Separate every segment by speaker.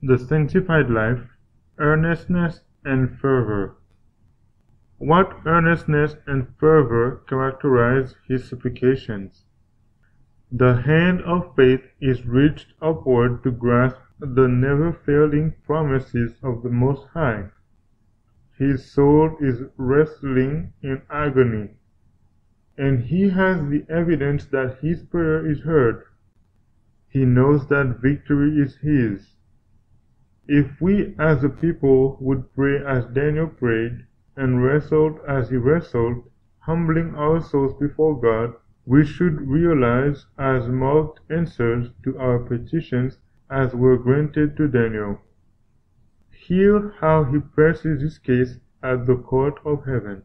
Speaker 1: The sanctified life, earnestness and fervor. What earnestness and fervor characterize his supplications? The hand of faith is reached upward to grasp the never-failing promises of the Most High. His soul is wrestling in agony, and he has the evidence that his prayer is heard. He knows that victory is his. If we as a people would pray as Daniel prayed, and wrestled as he wrestled, humbling our souls before God, we should realize as marked answers to our petitions as were granted to Daniel. Hear how he presses his case at the court of heaven.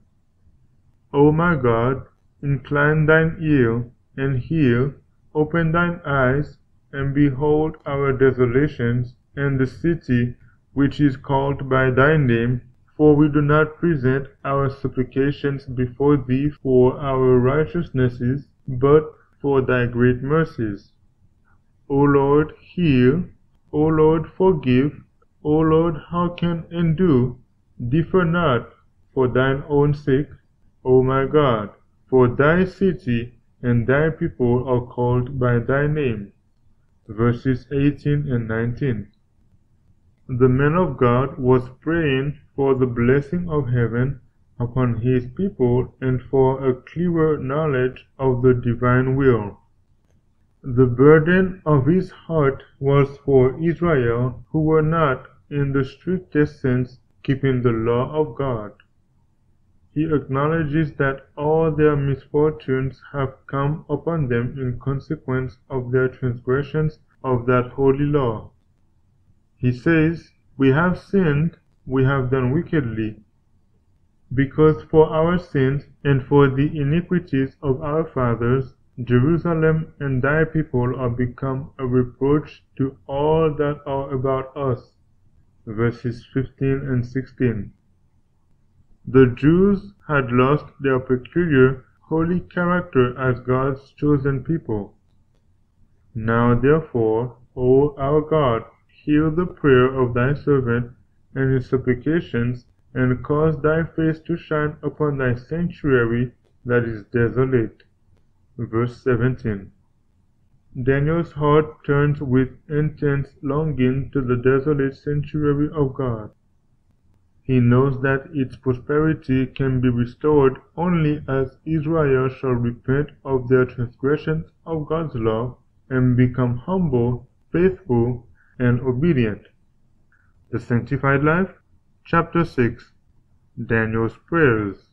Speaker 1: O my God, incline thine ear, and hear, open thine eyes, and behold our desolations, and the city which is called by thy name, for we do not present our supplications before thee for our righteousnesses, but for thy great mercies. O Lord, hear. O Lord, forgive. O Lord, hearken and do. Differ not, for thine own sake, O my God, for thy city and thy people are called by thy name. Verses 18 and 19. The man of God was praying for the blessing of heaven upon his people and for a clearer knowledge of the divine will. The burden of his heart was for Israel, who were not, in the strictest sense, keeping the law of God. He acknowledges that all their misfortunes have come upon them in consequence of their transgressions of that holy law. He says, "We have sinned, we have done wickedly, because for our sins and for the iniquities of our fathers, Jerusalem and thy people are become a reproach to all that are about us." Verses 15 and 16. The Jews had lost their peculiar, holy character as God's chosen people. Now therefore, O our God, hear the prayer of thy servant and his supplications, and cause thy face to shine upon thy sanctuary that is desolate. Verse 17. Daniel's heart turns with intense longing to the desolate sanctuary of God. He knows that its prosperity can be restored only as Israel shall repent of their transgressions of God's law and become humble, faithful, and obedient. The Sanctified Life, Chapter 6. Daniel's Prayers.